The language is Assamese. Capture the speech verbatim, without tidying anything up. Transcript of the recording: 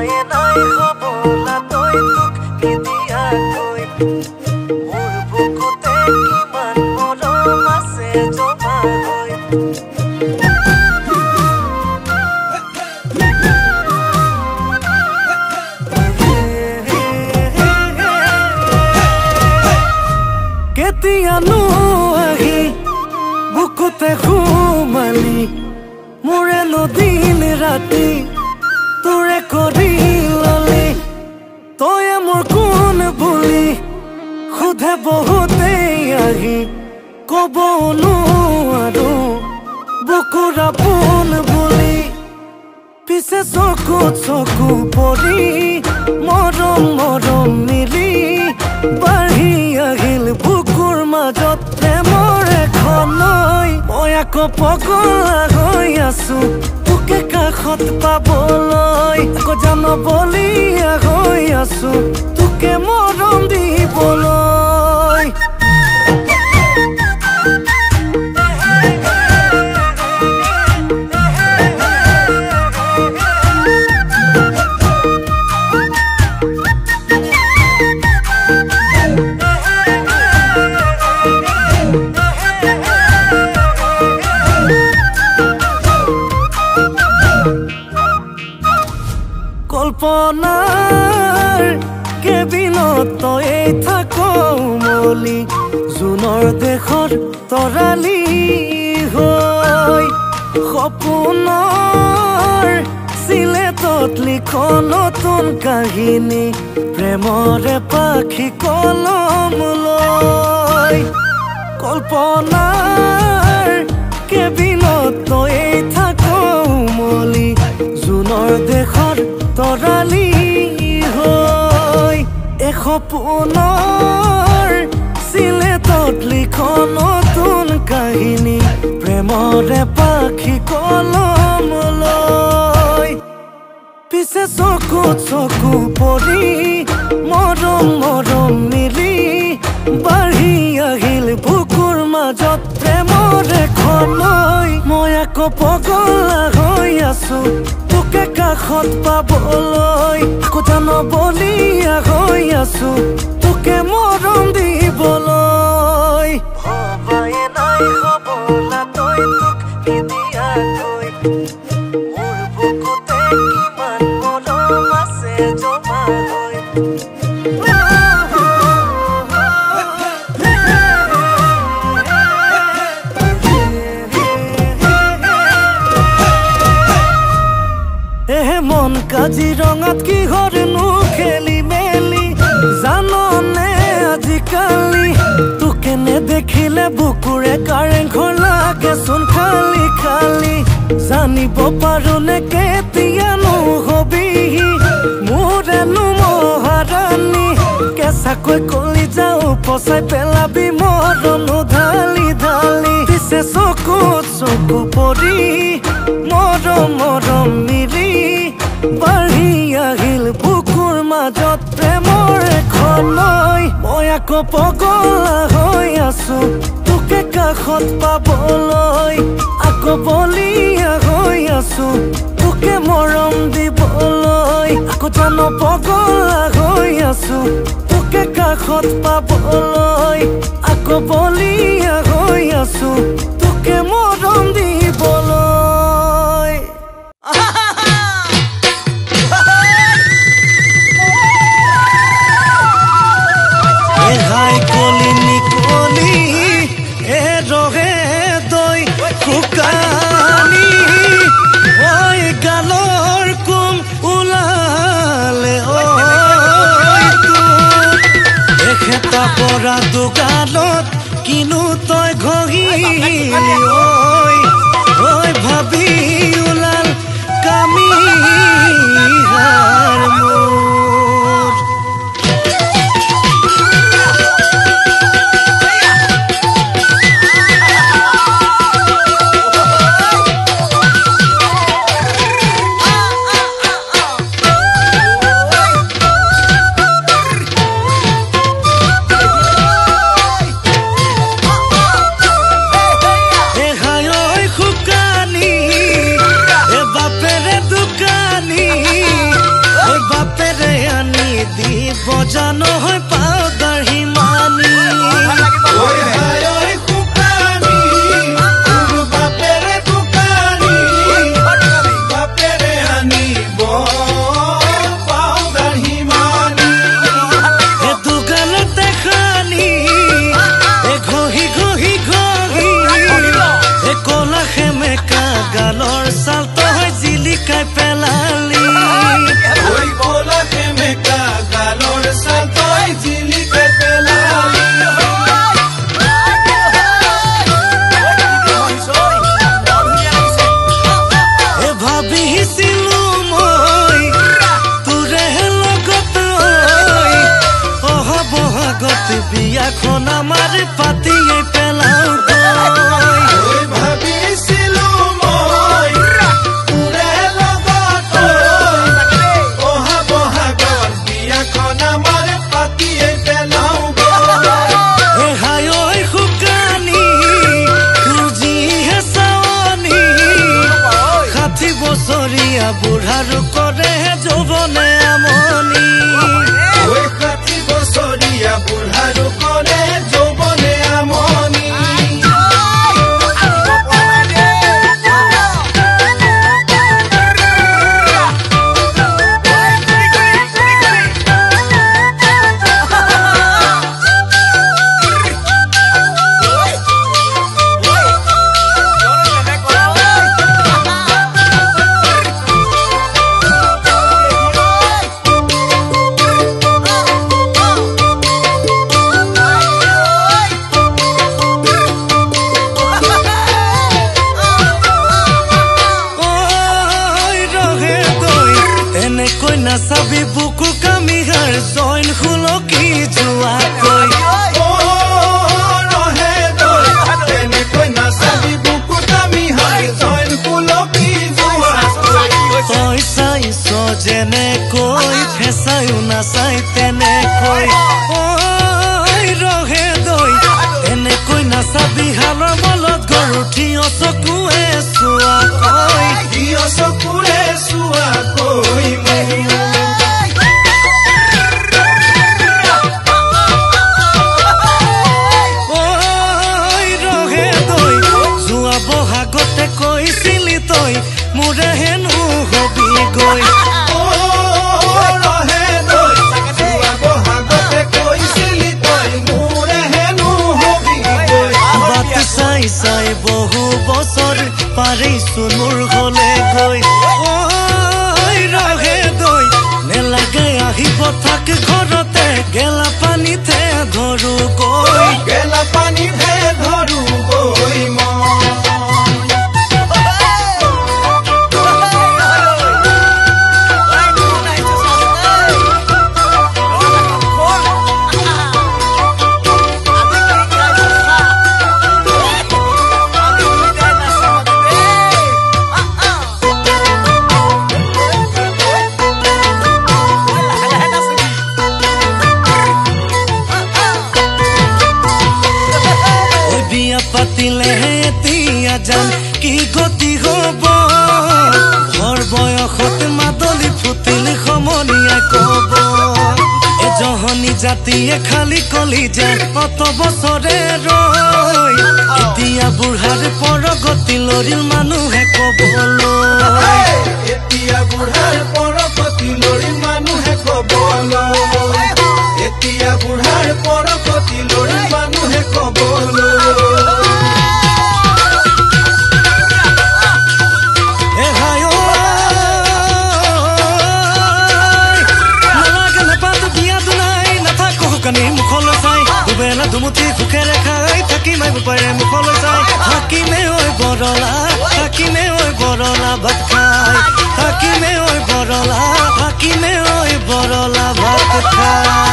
ভবায়ে নাই হবলা তই তোক নিদিয়াকৈ মোৰ বুকুতে কিমান মৰম আছে জমা হৈ কেতিয়ানো আহি বুকুতে ঘুমালি মোৰে নদিন ৰাতি তোৰে কৰি ললি তই মোৰ কোন বুলি সোধে বহুতেই আহি কব নোৱাৰো বুকুৰ আপোন বুলি পিছে চকু চকু পৰি মৰম মৰম মিলি বাঢ়ি আহিল বুকুৰ মাজত প্ৰেমৰ এখন নৈ মই আকৌ পগলা হৈ আছো তোকে কাষত পাবলৈ আকৌ জানবলীয়া হৈ আছো তোকে মৰম দিবলৈ কল্পনাৰ কেবিনত তই থাকো মলি জুনৰ দেশৰ তৰালি হৈ সপোনৰ চিলেটত লিখ নতুন কাহিনী প্ৰেমৰে পাখি কলম লৈ কল্পনাৰ কেবিনত তই থাকো মলি জুনৰ দেশৰ তৰালি হৈ এ সপোনৰ চিলেটত লিখ নতুন কাহিনী প্ৰেমৰে পাখি কলম লৈ পিছে চকু চকু পৰি মৰম মৰম মিলি বাঢ়ি আহিল বুকুৰ মাজত প্ৰেমৰ এখন নৈ মই আকৌ পগলা হৈ আছো তোকে কাষত পাবলৈ আকৌ জানবলীয়া হৈ আছো তোকে মৰম দিবলৈ ভবায়ে নাই হবলা তই তোক নিদিয়াকৈ মোৰ বুকুতে কিমান মৰম আছে জমা হৈ মন কাজিৰঙাত কিহৰনো খেলি মেলি জাননে আজিকালি তোকে নেদেখিলে বুকুৰে কাৰেংঘৰ লাগে চোন খালি খালি জানিব পাৰোনে কেতিয়ানো হবিহি মোৰেনো মহাৰাণী কেঁচাকৈ কলি যাও পচাই পেলাবি মৰমো ঢালি ঢালি পিছে চকু চকু পৰি মৰম মৰম মিলি বাঢ়ি আহিল বুকুৰ মাজত প্ৰেমৰ এখন নৈ মই আকৌ পগলা হৈ আছো তোকে কাষত পাবলৈ আকৌ বলীয়া হৈ আছো তোকে মৰম দিবলৈ আকৌ জান পগলা হৈ আছো তোকে কাষত পাবলৈ আকৌ বলীয়া হৈ আছো তোকে মৰম দিবলৈ হাই কলি নিকলি এ ৰহে দৈ শুকানি ঐ গালৰ কুম ওলালে ঐ এখেতা পৰা দোকানত কিনো তই ঘঁহিলি ঐ ঐ ভাবি ওলাল কামি হার মোৰ কইনা চাবি বুকু কামিহাৰ জইন খুলকি যোৱা কৈ ও ৰহে দৈ তেনে কইনা চাবি বুকু কামিহাৰ জইন খুলকি যোৱা তই চাইছ যেনেকৈ ফেঁচায়ো নাচাই তেনেকৈ ঐ ৰহে দৈ এনেকৈ নাচাবি হালৰ মলত গৰু থিয় চকুৱে চোৱা কৈ থিয় চকুৰে চোৱা কৈ বহাগতে কৈছিলি তই মোৰে হেনো হবি গৈ ৰহে দৈ যোৱা বহাগতে কৈছিলি তই মোৰে হেনো হবি গৈ বাট চাই চাই বহু বছৰ পাৰিছো মোৰ হলে গৈ ঐ ৰহে দৈ নেলাগে আহিব থাক ঘৰতে গেলা পানীতে ধৰো গৈ গেলা পানীতে ধৰো গৈ পাতিলেহে এতিয়া জান কি গতি হব ঘৰ বয়সত মাদলি ফুটিল সমনীয়া কব এজহনী জাতিয়ে খালি কলি যায় অত বছৰে ৰৈ এতিয়া বুঢ়াৰ পৰগতি লৰিল মানুহে কবলৈ এতিয়া বুঢ়াৰ পৰগতি লৰিল মানুহে কবলৈ এতিয়া বুঢ়াৰ পৰগতি লৰিল মানুহে কবলৈ মুখলৈ চাই দুবেলা দুমুঠি সুখেৰে খাই থাকি মাৰিব পাৰে মুখলৈ চাই থাকিমে ঐ বৰলা থাকিমে ঐ বৰলা ভাত খাই থাকিমে ঐ বৰলা থাকিমে ঐ বৰলা ভাত খাই